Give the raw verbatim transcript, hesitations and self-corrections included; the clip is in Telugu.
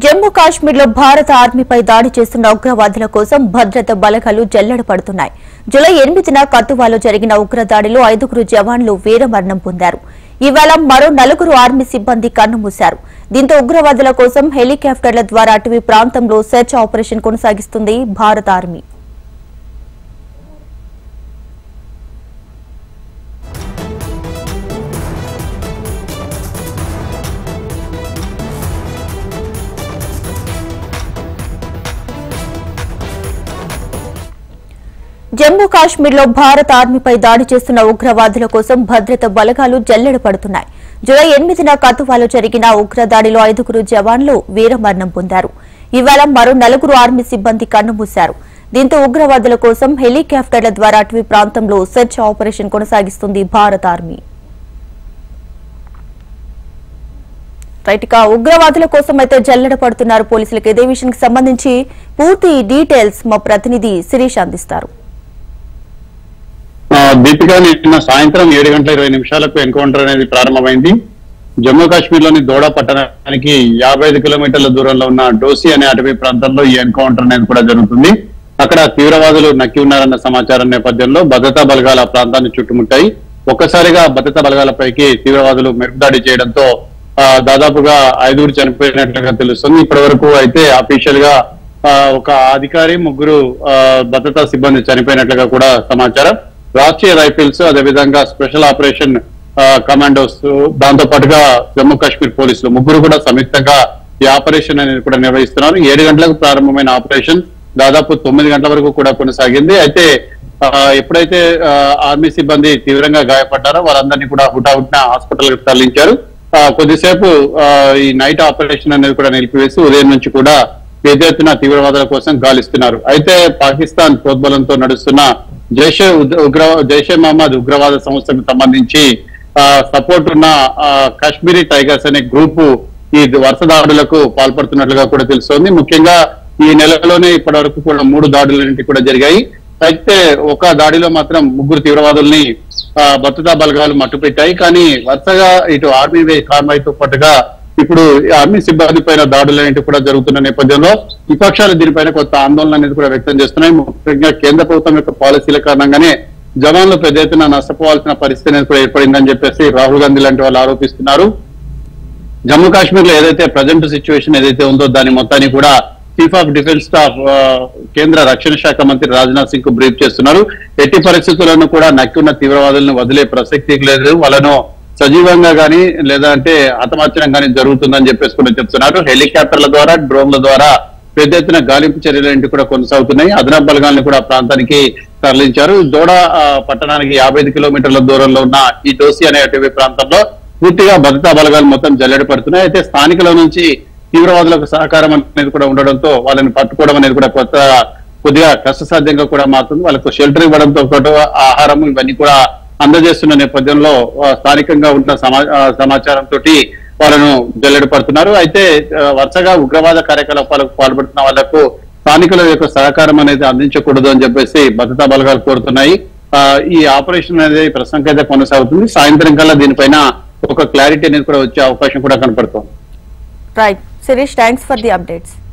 జమ్మూ కాశ్మీర్లో భారత ఆర్మీపై దాడి చేస్తున్న ఉగ్రవాదుల కోసం భద్రతా బలగాలు జల్లెడ పడుతున్నాయి. జూలై ఎనిమిదిన కతువాలో జరిగిన ఉగ్రదాడిలో ఐదుగురు జవాన్లు వీరమరణం పొందారు. ఇవాళ మరో నలుగురు ఆర్మీ సిబ్బంది కన్నుమూశారు. దీంతో ఉగ్రవాదుల కోసం హెలికాప్టర్ల ద్వారా అటవీ ప్రాంతంలో సెర్చ్ ఆపరేషన్ కొనసాగిస్తుంది భారత ఆర్మీ. జమ్మూ కాశ్మీర్లో భారత ఆర్మీపై దాడి చేస్తున్న ఉగ్రవాదుల కోసం భద్రతా బలగాలు జల్లెడ పడుతున్నాయి. జూలై ఎనిమిదిన కతువాలో జరిగిన ఉగ్రదాడిలో ఐదుగురు జవాన్లు వీరమరణం పొందారు. ఇవాళ మరో నలుగురు ఆర్మీ సిబ్బంది కన్నుమూశారు. దీంతో ఉగ్రవాదుల కోసం హెలికాప్టర్ల ద్వారా అటవీ ప్రాంతంలో సెర్చ్ ఆపరేషన్ కొనసాగిస్తుంది భారత ఆర్మీ. రైట్ గా ఉగ్రవాదుల కోసం అయితే జల్లెడ పడుతున్నారు పోలీసులకు. ఇదే విషయానికి సంబంధించి పూర్తి డీటెయిల్స్ మా ప్రతినిధి శిరీష్ అందిస్తారు. దీపిక, నిన్న సాయంత్రం ఏడు గంటల ఇరవై నిమిషాలకు ఎన్కౌంటర్ అనేది ప్రారంభమైంది. జమ్మూ కాశ్మీర్ లోని దోడా పట్టణానికి యాభై ఐదు కిలోమీటర్ల దూరంలో ఉన్న డోసి అనే అటవీ ప్రాంతంలో ఈ ఎన్కౌంటర్ అనేది కూడా జరుగుతుంది. అక్కడ తీవ్రవాదులు నక్కి ఉన్నారన్న సమాచారం నేపథ్యంలో భద్రతా బలగాల ప్రాంతాన్ని చుట్టుముట్టాయి. ఒక్కసారిగా భద్రతా బలగాలపైకి తీవ్రవాదులు మెరుపుదాడి చేయడంతో దాదాపుగా ఐదుగురు చనిపోయినట్లుగా తెలుస్తుంది. ఇప్పటి వరకు అయితే అఫీషియల్ గా ఒక అధికారి, ముగ్గురు భద్రతా సిబ్బంది చనిపోయినట్లుగా కూడా సమాచారం. రాష్ట్రీయ రైఫిల్స్, అదేవిధంగా స్పెషల్ ఆపరేషన్ కమాండోస్, దాంతో పాటుగా జమ్మూ కాశ్మీర్ పోలీసులు ముగ్గురు కూడా సంయుక్తంగా ఈ ఆపరేషన్ అనేది కూడా నిర్వహిస్తున్నారు. ఏడు గంటలకు ప్రారంభమైన ఆపరేషన్ దాదాపు తొమ్మిది గంటల వరకు కూడా కొనసాగింది. అయితే ఎప్పుడైతే ఆర్మీ సిబ్బంది తీవ్రంగా గాయపడ్డారో వారందరినీ కూడా హుటాహుటిన హాస్పిటల్ కి తరలించారు. కొద్దిసేపు ఈ నైట్ ఆపరేషన్ అనేది కూడా నిలిపివేసి ఉదయం నుంచి కూడా పెద్ద ఎత్తున తీవ్రవాదుల కోసం గాలిస్తున్నారు. అయితే పాకిస్తాన్ ప్రోద్బలంతో నడుస్తున్న జైషే ఉగ్ర జైషే మహమ్మద్ ఉగ్రవాద సంస్థకు సంబంధించి సపోర్ట్ ఉన్న కాశ్మీరీ టైగర్స్ అనే గ్రూపు ఈ వరుస దాడులకు పాల్పడుతున్నట్లుగా కూడా తెలుస్తోంది. ముఖ్యంగా ఈ నెలలోనే ఇప్పటి వరకు కూడా మూడు దాడులన్నింటి కూడా జరిగాయి. అయితే ఒక దాడిలో మాత్రం ముగ్గురు తీవ్రవాదుల్ని భద్రతా బలగాలు మట్టుపెట్టాయి. కానీ వరుసగా ఇటు ఆర్మీ కార్మైతో పాటుగా ఇప్పుడు ఆర్మీ సిబ్బంది పైన దాడులన్నింటి కూడా జరుగుతున్న నేపథ్యంలో విపక్షాలు దీనిపైన కొత్త ఆందోళన అనేది కూడా వ్యక్తం చేస్తున్నాయి. ముఖ్యంగా కేంద్ర ప్రభుత్వం యొక్క పాలసీల కారణంగానే జవాన్లు పెద్ద ఎత్తున నష్టపోవాల్సిన పరిస్థితి అనేది కూడా ఏర్పడిందని చెప్పేసి రాహుల్ గాంధీ లాంటి వాళ్ళు ఆరోపిస్తున్నారు. జమ్మూ కాశ్మీర్ లో ఏదైతే ప్రజెంట్ సిచ్యువేషన్ ఏదైతే ఉందో దాని మొత్తాన్ని కూడా చీఫ్ ఆఫ్ డిఫెన్స్ స్టాఫ్ కేంద్ర రక్షణ శాఖ మంత్రి రాజ్నాథ్ సింగ్ కు బ్రీఫ్ చేస్తున్నారు. ఎట్టి పరిస్థితులను కూడా నక్కి ఉన్న తీవ్రవాదులను వదిలే ప్రసక్తి లేదు. వాళ్ళను సజీవంగా గానీ లేదా అంటే హతమార్చడం కానీ జరుగుతుందని చెప్పేసి కూడా చెప్తున్నారు. హెలికాప్టర్ల ద్వారా, డ్రోన్ల ద్వారా పెద్ద ఎత్తున గాలింపు చర్యలు కూడా కొనసాగుతున్నాయి. అదనపు బలగాలను కూడా ప్రాంతానికి తరలించారు. దోడా పట్టణానికి యాభై ఐదు కిలోమీటర్ల దూరంలో ఉన్న ఈ డోసి అనే అటవీ ప్రాంతంలో పూర్తిగా భద్రతా బలగాలు మొత్తం జల్లెడ పడుతున్నాయి. అయితే స్థానికుల నుంచి తీవ్రవాదులకు సహకారం అనేది కూడా ఉండడంతో వాళ్ళని పట్టుకోవడం అనేది కూడా కొత్త కొద్దిగా కష్టసాధ్యంగా కూడా మారుతుంది. వాళ్ళకు షెల్టర్ ఇవ్వడంతో పాటు ఆహారం ఇవన్నీ కూడా అందజేస్తున్న నేపథ్యంలో స్థానికంగా ఉన్న సమాచారంతో వాళ్ళను జల్లెడ పడుతున్నారు. అయితే వరుసగా ఉగ్రవాద కార్యకలాపాలకు పాల్పడుతున్న వాళ్లకు స్థానికుల యొక్క సహకారం అనేది అందించకూడదు అని చెప్పేసి భద్రతా బలగాలు కోరుతున్నాయి. ఈ ఆపరేషన్ అనేది ప్రస్తుతానికైతే కొనసాగుతుంది. సాయంత్రం కల్లా దీనిపైన ఒక క్లారిటీ అనేది కూడా వచ్చే అవకాశం కూడా కనపడుతోంది. Right Shirish, thanks for the updates.